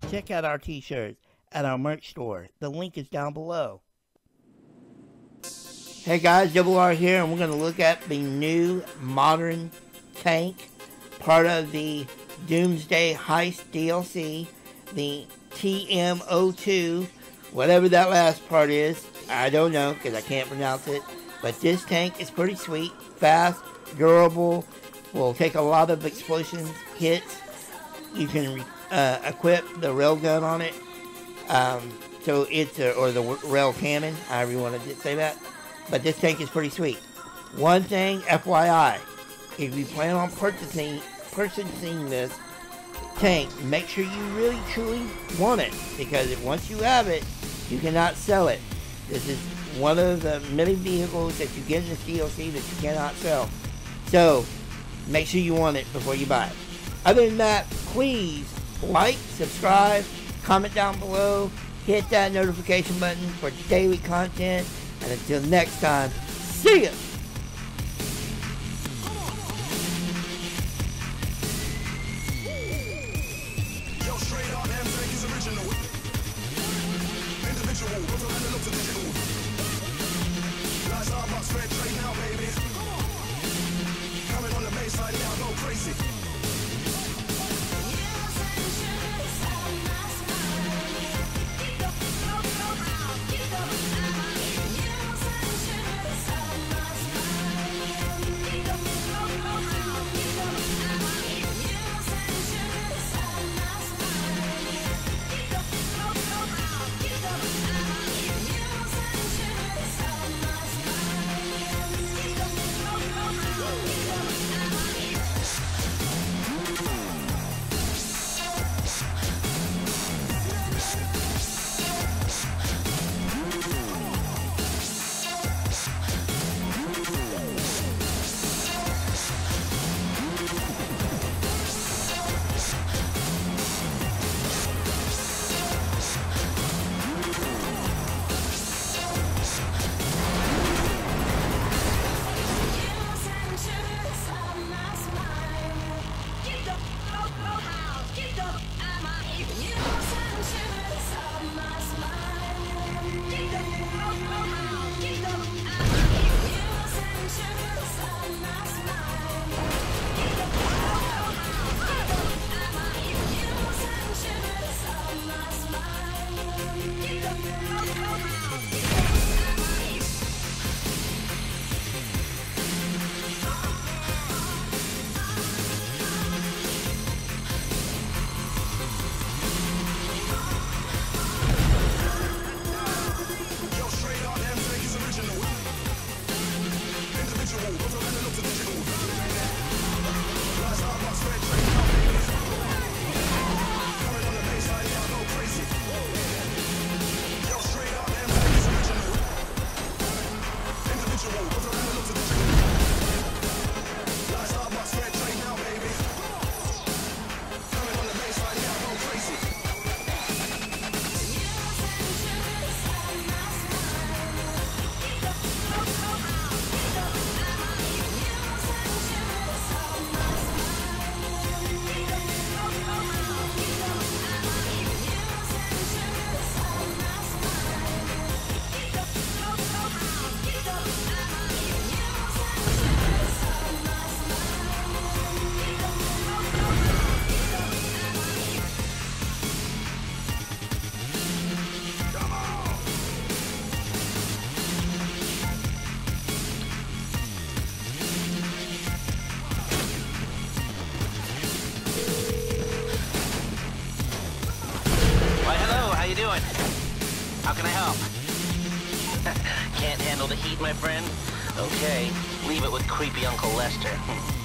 check out our t-shirts at our merch store. The link is down below. Hey guys, Double R here, and we're going to look at the new modern tank, part of the Doomsday Heist DLC, the TM02, whatever that last part is. I don't know because I can't pronounce it, but this tank is pretty sweet, fast, durable, will take a lot of explosion hits. You can equip the railgun on it, so it's or the rail cannon, however you want to say that. But this tank is pretty sweet. One thing, FYI, if you plan on purchasing this tank, make sure you really truly want it, because once you have it, you cannot sell it. This is one of the many vehicles that you get in this DLC that you cannot sell. So make sure you want it before you buy it. Other than that, please like, subscribe, comment down below, hit that notification button for daily content, and until next time, see ya! How can I help? Can't handle the heat, my friend? Okay, leave it with creepy Uncle Lester.